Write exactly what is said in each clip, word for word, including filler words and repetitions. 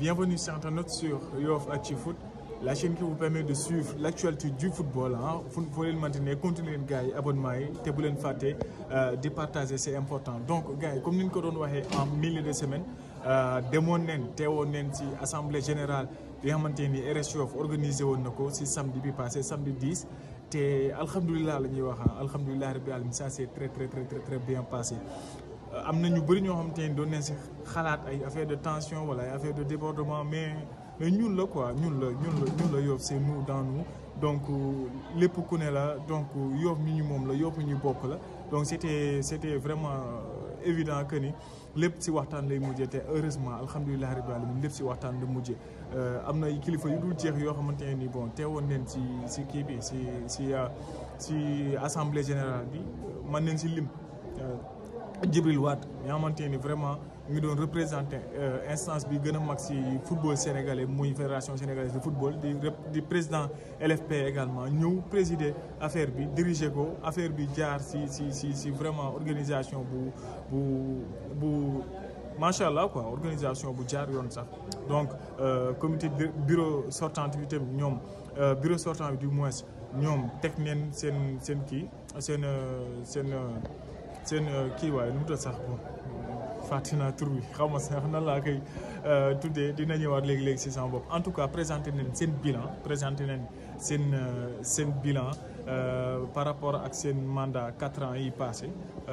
bienvenue sur Internet sur Yoff Actu Foot, la chaîne qui vous permet de suivre l'actualité du football. Hein. Vous pouvez le maintenir, continuer les gars, abonnement, et vous ne faites pas de partager, c'est important. Donc, gars, comme nous l'avons dit en milieu de semaine, demoon nañ teewoon nañ ci assemblée générale bi nga xamante ni R S Yoff organisé woon na ko ci samedi bi passé samedi dix te alhamdulilah la ñuy wax alhamdulilah rabbil alamin ça c'est très très très très très bien passé. am na ñu bëri ñoo xamante ni doon nañ ci xalaat ay affaire de tension wala ay affaire de débordement mais mais ñun la quoi ñun la ñun la ñun la Yoff c'est nous dans nous donc lépp ku ne la donc Yoff mi ñu moom la Yoff mi ñu bokk la donc c'était c'était vraiment évident que ni lépp ci waxtaan lay mujjee te heureusement alhamdulilah rabbil alamin lépp ci waxtaan la mujjee am na kilifa yu dul jeex yoo xamante ne ni bon teewoon nañ ci ci kii bi ci ci ci assemblée générale bi mën nañ ci lim Djibril Wade nga xamante ni vraiment ngi doon représenté instance bi gën a mag ci football sénégalais muy fédération sénégalaise de football di di président L F P également ñëw présider affaire bi diriger ko affaire bi jaar ci ci ci ci vraiment organisation bu bu bu macha allah quoi organisation bu jaar yoon sax donc comité bureau sortant bi tam ñoom bureau sortant bi du moins ñoom teg neen seen seen kii seen seen seen kii waaye nu mu tudd sax bon fàtte naa tur bi xaw ma sax nan laa koy tuddee dina ñëwaat léegi-léegi si sama bopp en tout cas présenté nañ seen bilan présenté nañ seen seen bilan par rapport ak seen mandat quatre ans yi passé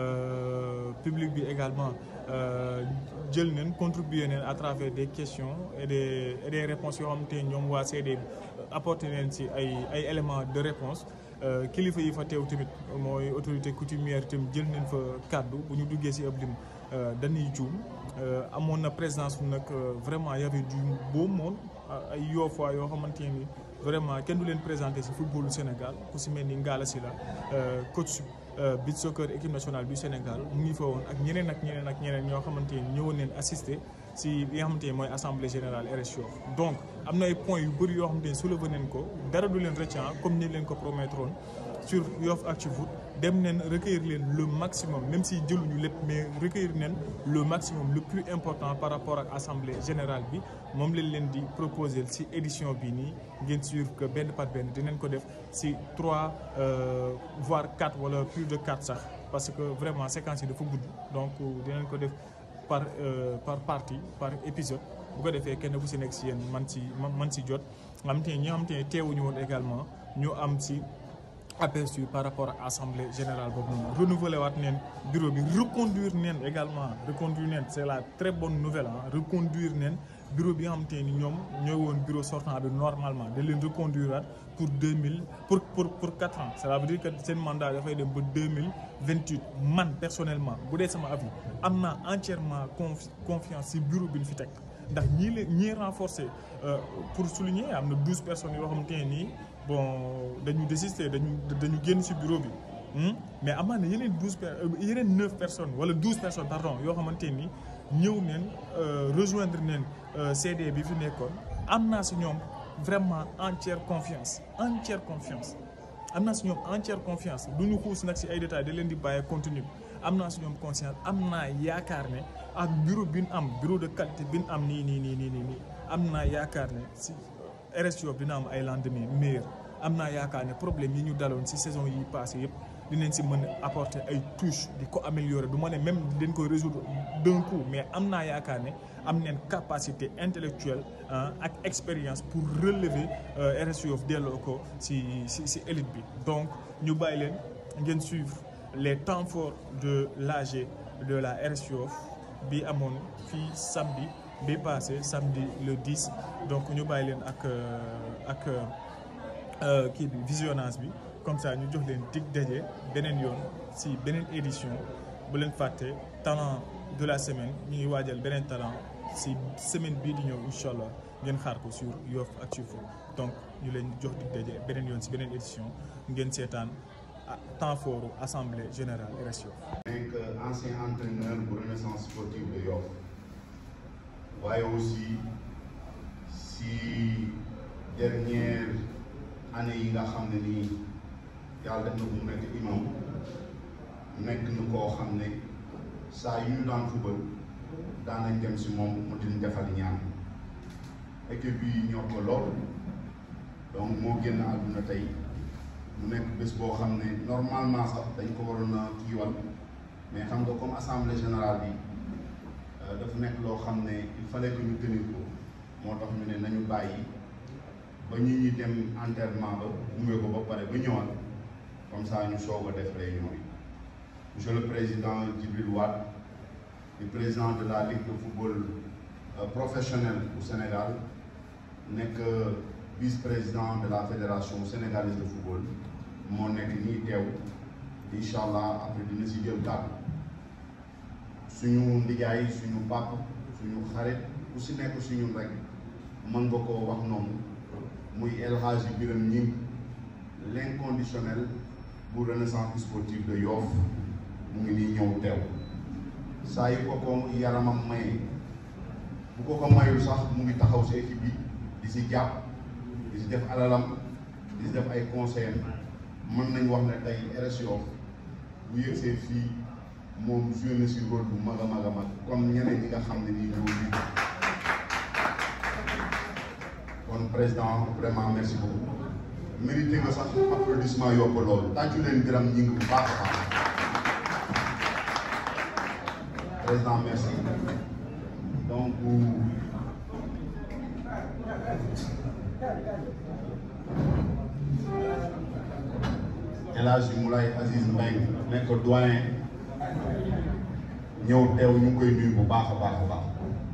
public bi également jël nañ contribuer nañ à travers des questions et des et des réponses yoo xamante ne ñoom waa C D bi apporté nañ si ay ay éléments de réponse kilifa yi fa teew tamit mooy autorité coutumière tamit jël nañ fa kàddu bu ñu duggee si ab lim dañuy juum amoon na présence nag vraiment y avait du beau monde ay Yoffois yoo xamante ni vraiment kenn du leen présenté si footballu Sénégal ku si mel ni Ngalla Sylla coach beach soccer équipe nationale du Sénégal mu ngi fa woon ak ñeneen ak ñeneen ak ñeneen ñoo xamante ni ñëwoon neen assister si li nga xamante ni mooy assemblée générale R S Yoff donc am na ay points yu bëri yoo xamante ni soulevé nañ ko dara du leen rëcc comme ni leen ko promettroon sur Yoff Actu Foot dem neen recueillir leen le maximum même si jëluñu lépp mais recueillir neen le maximum le plus important par rapport ak assemblée générale bi moom lañ leen di proposer si édition bi nii ngeen suivre que benn par benn dinañ ko def si trois voire quatre wala plus de quatre sax parce que vraiment séquence yi dafa gudd donc dinañ ko def par par partie par épisode bu ko defee kenn ku si nekk si yéen man si man si jot nga xamante ne ñi nga xamante ne teewuñu woon également ñu am si aperçu par rapport à assemblée générale boobu noonu renouveler waat neen bureau bi reconduire neen également reconduire neen c'est la très bonne nouvelle ah reconduire neen bureau bi nga xamante ni ñoom ñooy woon bureau sortant bi normalement da leen reconduire waat pour deux mille pour pour pour quatre ans cela veut dire que seen mandat dafay dem ba deux mille vingt huit man personnellement bu dee sama avis am naa entièrement confi confiance ci bureau bi ñu fi teg ndax ñii la ñii renforcer pour souligner am na douze personnes yoo xamante ne nii bon dañu désister dañu dañu génn ci bureau bi mais amaa na yeneen douze per yeneen neuf personnes wala douze personnes pardon yoo xamante ni ñëw neen rejoindre neen C D bi fi nekkoon am naa ci ñoom vraiment entière confiance entière confiance am naa ci ñoom entière confiance du ñu xuus nag ci ay détails da leen di bàyyi continue am naa ci ñoom conscience am naa yaakaar ne ak bureau bi ñu am bureau de qualité bi ñu am nii nii nii nii nii am naa yaakaar ne ci R S Yoff dina am ay lendemain meilleur am naa yaakaar ne problème yi ñu daloon ci saison yi passé yëpp dinañ ci mën a apporter ay touches di ko améliorer du ma ne même dañ koy résoudre d'un coup mais am naa yaakaar ne am neen capacité intellectuelle ak expérience pour relever R S Yoff delloo ko ci ci ci élite bi donc ñu bàyyi leen ngeen suivre les temps forts de l'A G de la R S Yoff bi amoon fii samedi bi passé samedi le dix donc ñu bàyyi leen ak ak kii bi visionnage bi comme ça ñu jox leen dig daje beneen yoon ci beneen édition bu leen fàtte talent de la semaine ñu ngi waajal beneen talent ci semaine bii di ñëw incha allah ngeen xaar ko sur Yoff Actu Foot donc ñu leen jox dig daje beneen yoon ci beneen édition ngeen seetaan temps fort assemblée générale R S Yoff. nekk ancien entraîneur bu Renaissance sportive de Yoff waaye aussi si dernière année yi nga xam ne nii yàlla def na bu nekk imam nekk na koo xam ne saa yu ñu daan fubal daan nañ dem si moom mu diñ defal ñaan équipe bi ñor ko lool donc moo génn àdduna tey mu nekk bés boo xam ne normalement sax dañ ko waroon a kiiwal mais xam nga comme assemblée générale bi dafa nekk loo xam ne il fallait que ñu tenir ko moo tax ñu ne nañu bàyyi ba ñu ñi dem enterrement ba gunge ko ba pare ba ñëwaat comme ça ñu soog a def réunion yi. Monsieur le Président Djibril Wade, le président de la Ligue de football euh, professionnel au Sénégal, n'est que vice-président de la Fédération sénégalaise de football, mon nekk nii teew Inch'Allah après dina si jël kàddu suñu ndijaay suñu papa suñu xarit ku si nekk suñu rek mën nga koo wax noonu muy El Hadji Birame Gningue l'inconditionnel bu renaissance sportive de Yoff mu ngi nii ñëw teew saa yu ko ko yaramam maye bu ko ko mayul sax mu ngi taxaw si équipe bi di si jàpp di si def alalam di si def ay conseils mën nañ wax ne tey R S Yoff bu yëgsee fii moom joué na si rôle bu mag a mag a mag comme ñeneen ñi nga xam ne nii ñoo lii kon président vraiment merci beaucoup mérité nga sax applaudissement yokk loolu tàccu leen Birame Gningue bu baax a baax président merci donc El Hadji Moulay Aziz Mbengue nekk doyen ñëw teew ñu ngi koy nuyu bu baax a baax a baax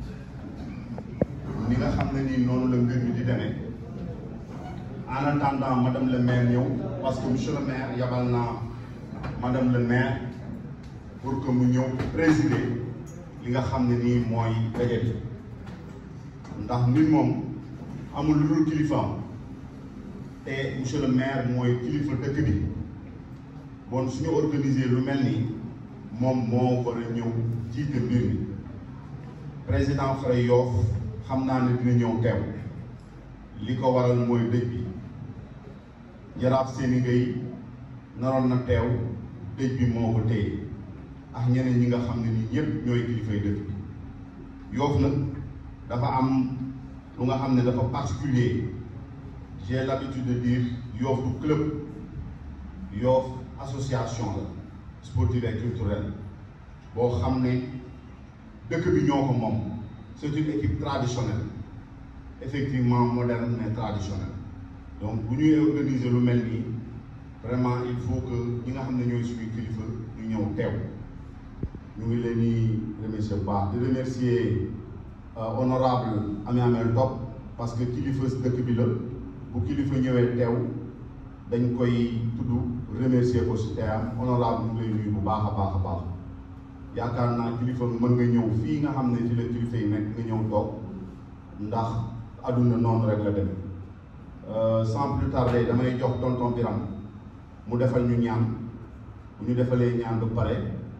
ni nga xam ne nii noonu la mbir mi di demee en attendant madame le maire ñëw parce que monsieur le maire yabal naa madame le maire pour que mu ñëw présider li nga xam ne nii mooy daje bi ndax nit moom amul lu dul kilifaam te monsieur le maire mooy kilifa dëkk bi bon suñu organiser lu mel nii moom moo war a ñëw jiite mbir mi président Fara Yoff xam naa ne dina ñëw teew li ko waral mooy dëj bi jaraaf seeni ngay naroon na teew dëj bi moo ko téye ak ñeneen ñi nga xam ne nii ñëpp ñooy kilifay dëkk bi Yoff nag dafa am lu nga xam ne dafa particulier j'ai l'habitude de dire Yoff du club Yoff association la sportive et culturelle boo xam ne dëkk bi ñoo ko moom c'est une équipe traditionnelle effectivement moderne mais traditionnelle donc bu ñuy organiser lu mel nii vraiment il faut que ñi nga xam ne ñooy suñu kilifa ñu ñëw teew ñu ngi leen di remercier bu baax di remercier honorable Ami Amel Top parce que kilifa dëkk bi la bu kilifa ñëwee teew dañ koy tudd remercier ko si teewam honorable ñu lay nuyu bu baax a baax a baax yaakaar naa kilifa mën nga ñëw fii nga xam ne fi la kilifa yi nekk nga ñëw toog ndax adduna noonu rek la dem sans plus tarder damay jox tonton Birame mu defal ñu ñaan bu ñu defalee ñaan ba pare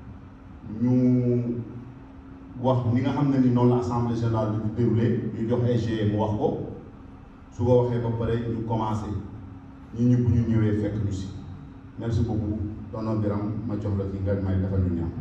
ñu wax ni nga xam ne ni noonu la assemblée générale bi du déroulé ñu jox ay G mu wax ko su ko waxee ba pare ñu commencé ñi ñëpp ñu ñëwee fekk ñu si merci beaucoup tonton Birame ma jox la fi nga may defal ñu ñaan.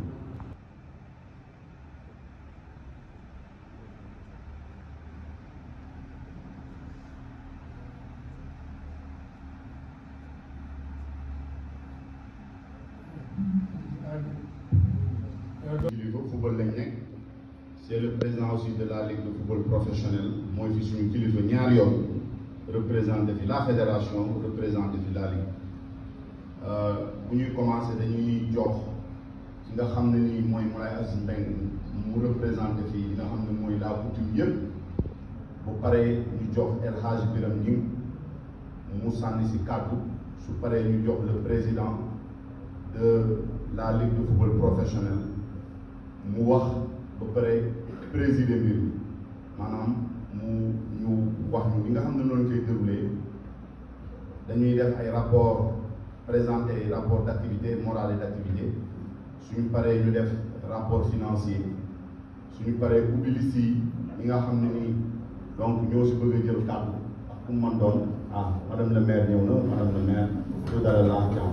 kilifa football lañ nekk c'est le président aussi de la ligue de football professionnel mooy fi suñu kilifa ñaar yoon représenté fi la fédération représenté fi la ligue bu ñuy commencé dañuy jox ki nga xam ne nii mooy Moulay Aziz Mbengue mu représenté fi li nga xam ne mooy la coutume yëpp bu paree ñu jox El Hadji Birame Gningue mu sànni si kàddu su paree ñu jox le président de la ligue de football professionnel mu wax ba pare présider mbir mi maanaam mu ñu wax ñu li nga xam ne noonu koy déroulé dañuy def ay rapport présenter rapport d' activité morale et d' activité suñu paree ñu def rapport financier suñu paree ubbi liste yi ñi nga xam ne nii donc ñoo si bëgg a jël kàddu ak ku man doon ah madame le maire ñëw na madame le maire tout dara laa jàmm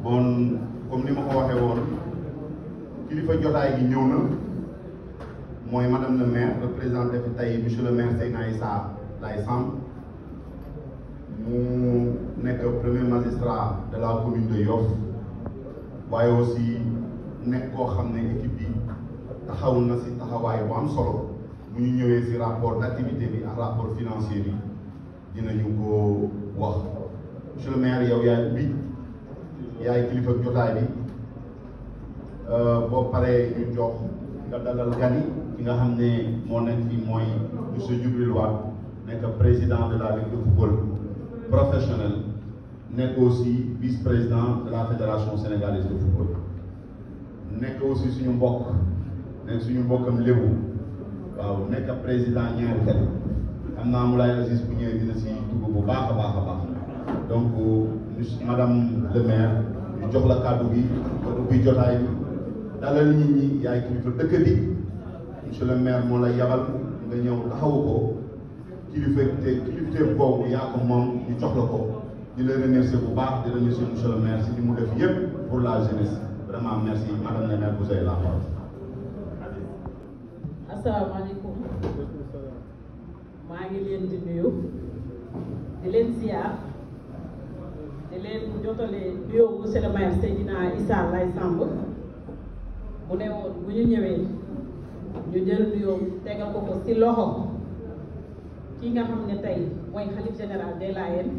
bon comme ni ma ko waxee woon kilifa jotaay gi ñëw na mooy madame le maire représenté fi tey monsieur le maire Seydina Issa Laye Samb mu nekk premier magistrat de la commune de Yoff waaye aussi nekk koo xam ne équipe bi taxaw na si taxawaay bu am solo mu ñu ñëwee si rapport d'activité bi ak rapport financier bi dinañu ko wax monsieur le maire yow yaay ubbi yaay kilifa jotaay bi boo paree ñu jox nga dalal gan yi ki nga xam ne moo nekk fii mooy monsieur Djibril Wade nekk président de la ligue de football professionnel nekk aussi vice-président de la fédération sénégalaise de football nekk aussi suñu mbokk nekk suñu mbokkam lébu waaw nekk président ñaari xel am naa Moulay Aziz bu ñëwee dina si dugg bu baax a baax a baax donc madame le maire ñu jox la kàddu gi nga ubbi jotaay bi dalal nit ñi yaay kilifa dëkk bi monsieur le maire moo la yabal nga ñëw taxawu ko kilifa te kilifteef boobu yaa ko moom ñu jox la ko di la remercier bu baax di remercier monsieur le maire si li mu def yëpp pour la jeunesse vraiment merci madame la maire vous avez la parole. asalaamaaleykum maa ngi leen di nuyu di leen ziar di leen jotale nuyoo monsieur le maire Seydina Issa Laye Samb mu ne woon bu ñu ñëwee ñu jël nuyoo tegal ko ko ci loxo ki nga xam ne tey mooy xalif général des Layènes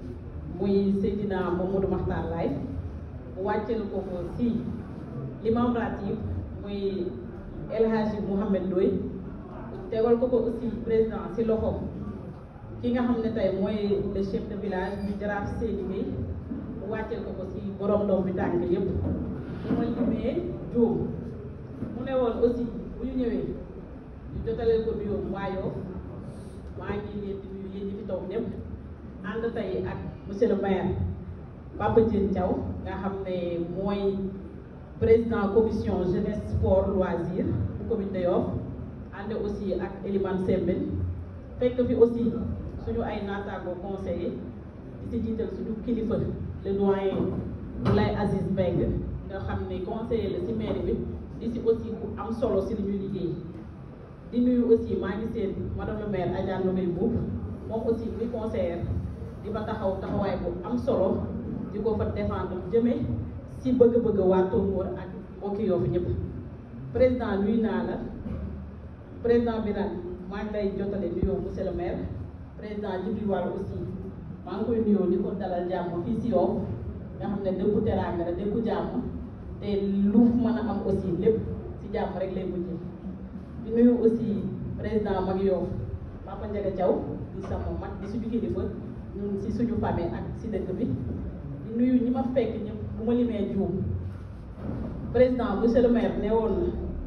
muy Seydina Mamadou Makhtar Laye mu wàcceel ko ko ci l'imam ratib muy El Hadji Mouhamed Ndoye tegal ko ko aussi président ci loxo ki nga xam ne tey mooy le chef de village ñu jaraaf Seydi Gueye mu wàcceel ko ko ci borom doom bi tànk yépp mu ma limee juum mu ne woon aussi bu ñu ñëwee ñu jotaleel ko nuyoo waa Yoff maa ngi leen di nuyu yéen ñi fi toog ñëpp ànd tey ak monsieur le maire Papa Diène Thiaw nga xam ne mooy président commission jeunesse sport loisir bu commune de Yoff ànd aussi ak Elimane Sembène fekk fi aussi suñu ay naataango conseiller di si jiital suñu kilifa le doyen Moulay Aziz Mbengue nga xam ne conseiller la ci mairie bi di si aussi bu am solo si li ñuy liggéey di nuyu aussi maa ngi seen madame le maire Adja Ndoye Mboub moom aussi muy conseillère di fa taxaw taxawaay bu am solo di ko fa défendre jëme si bëgg-bëgg waa Tongoor ak mbokki Yoff ñëpp président nuyu naa la président Birane maa ngi lay jotale nuyoo monsieur le maire président Djibril Wade aussi maa ngi koy nuyoo di ko dalal jàmm fii si Yoff nga xam ne dëkku teraanga la dëkku jàmm te lu mën a am aussi lépp si jàmm rek lay mujjee di nuyu aussi président mag Yoff Papa Ndiaga Thiaw di sama mag di suñu kilifa ñun si suñu famille ak si dëkk bi di nuyu ñi ma fekk ñëpp bu ma limee juum président monsieur le maire ne woon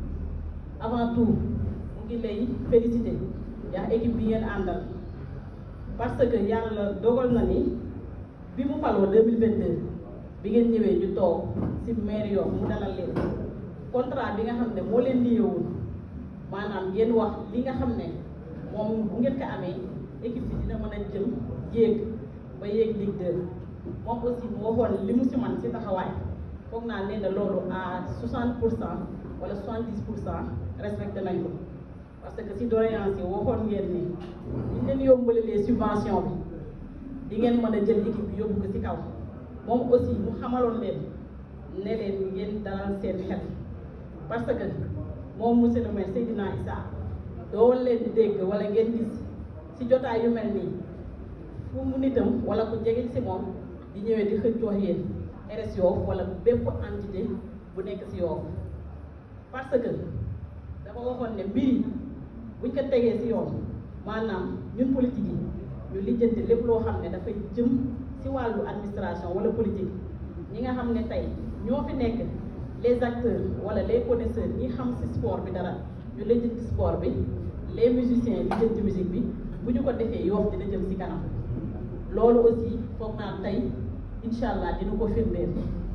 na avant tout mu ngi lay féliciter yaa équipe bi ngeen àndal parce que yàlla dogal na ni bi mu faloo deux mille vingt-deux bi ngeen ñëwee ñu toog si maire Yoff mu dalal leen contrat bi nga xam ne moo leen liyeewul maanaam ngeen wax li nga xam ne moom bu ngeen ko amee équipe bi dina mën a jëm yéeg ba yéeg Ligue deux moom aussi mu waxoon li mu si man si taxawaay foog naa nee na loolu à soixante pour cent wala soixante-dix pour cent respecté nañ ko parce que si doléance yi waxoon ngeen ni ñu leen yombalalee subvention bi di ngeen mën a jël équipe bi yóbbu ko si kaw moom aussi mu xamaloon leen ne leen ngeen dalal seen xel parce que moom monsieur le maire Seydina Issa doo leen dégg wala ngeen gis si jotaay yu mel nii fu mu nitam wala ku jege si moom di ñëwee di xëccoo yéen R S Yoff wala bépp entité bu nekk si Yoff parce que dafa waxoon ne mbir yi buñ ko tegee si yoon maanaam ñun politique yi ñu lijjanti lépp loo xam ne dafay jëm si wàllu administration wala politique ñi nga xam ne tey ñoo fi nekk les acteurs wala les connaisseurs ñi xam si sport bi dara ñu lijjanti sport bi les musiciens lijjanti musique bi bu ñu ko defee Yoff dina jëm si kanam loolu aussi foog naa tey incha allah dina ko firndeel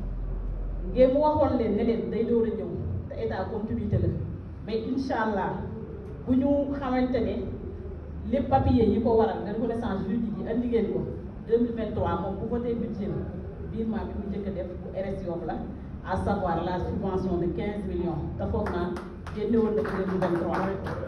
ngeen mu waxoon leen ne leen day door a ñëw te état continuité la mais incha allah bu ñu xamante ne lépp papiers yi ko waral nga reconnaissance juridique yi andi ngeen ko deux mille vingt-trois moom bu voté budget virement bi mu njëkk a def bu R S Yoff la à savoir la subvention de quinze millions te foog naa génne woon na ko deux mille vingt-trois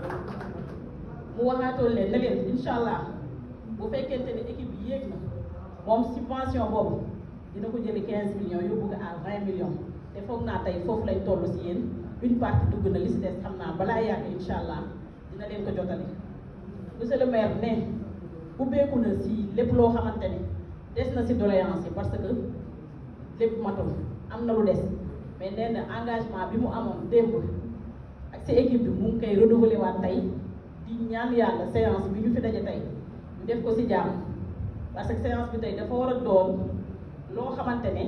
mu waxaatoon leen ne leen incha allah bu fekkente ne équipe bi yéeg na moom subvention boobu dina ko jëli quinze millions yóbbu ko à vingt millions te foog naa tey foofu lañ toll si yéen une partie dugg na li si des xam naa balaa yàgg incha allah dina leen ko jotali. monsieur le maire ne ubbeeku na si lépp loo xamante ne des na si doléance yi parce que lépp matul am na lu des mais nee na engagement bi mu amoon démb ak si équipe bi mu ngi koy renouveler waat tey di ñaan yàlla séance bi ñu fi daje tey ñu def ko si jàmm parce que séance bi tey dafa war a doon loo xamante ne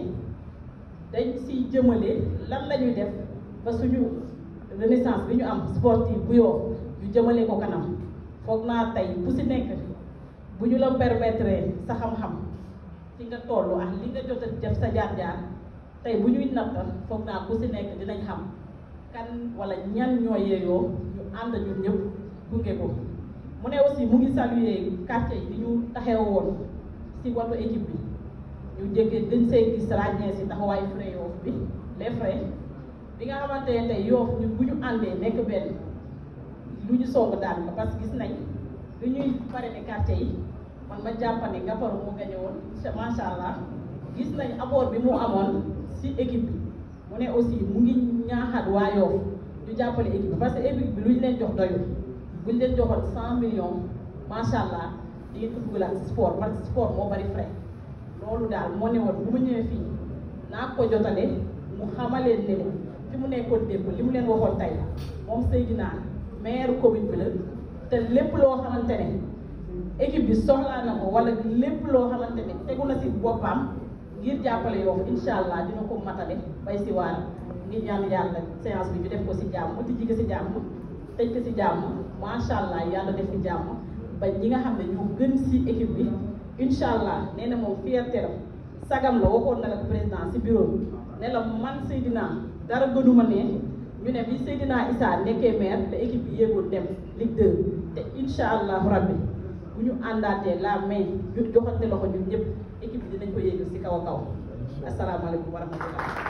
dañ si jëmale lan la ñuy def ba suñu renaissance bi ñu am sportive bu yoo ñu jëmale ko kanam foog naa tey bu si nekk bu ñu la permettre sa xam-xam fi nga toll ak li nga jot a def sa jaar-jaar tey bu ñuy natt foog naa bu si nekk dinañ xam kan wala ñan ñoo yeeyoo ñu ànd ñun ñëpp gunge ko. mu ne aussi mu ngi saluer quartier yi di ñu taxew woon si wàllu équipe bi ñu jéggee dañ see gis ràññee si taxawaayu frais Yoff bi les frais bi nga xamante ne tey Yoff ñun bu ñu àndee nekk benn lu ñu soog daan ko parce que gis nañ lu ñuy pare ne quartier yi man ma jàppane nga faru mu gañe woon macha allah gis nañ apport bi mu amoon si équipe bi mu ne aussi mu ngi ñaaxaat waa Yoff ñu jàppale équipe bi parce que équipe bi lu ñu leen jox doyul bu ñu leen joxoon cent millions macha allah di ngeen ko dugalaat si sport parce que sport moo bari frais loolu daal moo ne woon bu mu ñëwee fii naa ko jotale mu xamaleen ne fi mu nekkoon démb li mu leen waxoon tey moom Seydina maire commune bi la te lépp loo xamante ne équipe bi soxlaa na ko wala lépp loo xamante ne tegu na si boppam ngir jàppale Yoff incha allah dina ko matale bay si waar ngir ñaan yàlla séance bi ñu def ko si jàmm mu tijji ko si jàmm tëj ko si jàmm macha allah yàlla def si jàmm ba ñi nga xam ne ñoo gën si équipe bi incha allah nee na moom fierté la sagam la waxoon na la ko président si bureau bi ne la man Seydina dara gënuma ne ñu ne bi Seydina Issa nekkee maire te équipe bi yéegoon dem Ligue deux te incha allah rabbi bu ñu àndaatee la main ñu joxante loxo ñun ñëpp équipe bi dinañ ko yéegal si kaw a kaw asalaamaaleykum wa rahmatulah.